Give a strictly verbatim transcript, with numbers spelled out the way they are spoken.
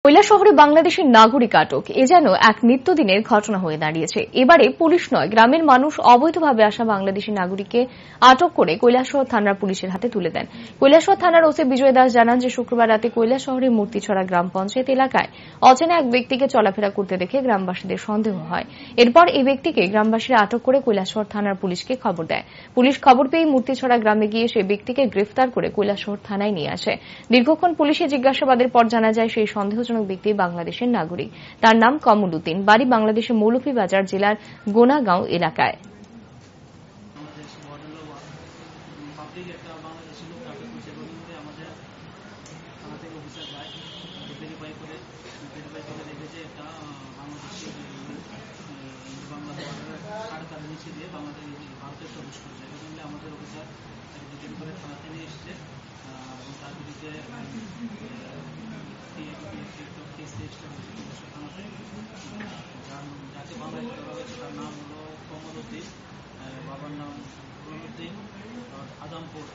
কৈলাসহরে বাংলাদেশের নাগরিক আটক এ যেন এক নিত্যদিনের ঘটনা হয়ে দাঁড়িয়েছে। এবারে পুলিশ নয়, গ্রামের মানুষ অবৈধভাবে আসা বাংলাদেশি নাগরিককে আটক করে কৈলাসহর থানার পুলিশের হাতে তুলে দেন। কৈলাসহর থানার ওসি বিজয় দাস জানান যে শুক্রবার রাতে কৈলাসহরের মূর্তিছড়া গ্রাম পঞ্চায়েত এলাকায় অচেনা এক ব্যক্তিকে চলাফেরা করতে দেখে গ্রামবাসীদের সন্দেহ হয়। এরপর এই ব্যক্তিকে গ্রামবাসীরা আটক করে কৈলাসহর থানার পুলিশকে খবর দেয়। পুলিশ খবর পেয়ে মূর্তিছড়া গ্রামে গিয়ে সেই ব্যক্তিকে গ্রেফতার করে কৈলাসহর থানায় নিয়ে আসে। দীর্ঘক্ষণ পুলিশে জিজ্ঞাসাবাদের পর জানা যায় সেই সন্দেহজনক ব্যক্তি বাংলাদেশের নাগরিক। তার নাম কমল উদ্দিন, বাড়ি বাংলাদেশের মৌলভীবাজার জেলার গোনাগাঁও এলাকায়। যাকে বাংলায় করা হয়েছে তার নাম হলো কমল উদ্দিন, বাবার নাম উদ্দিন, আদমপুর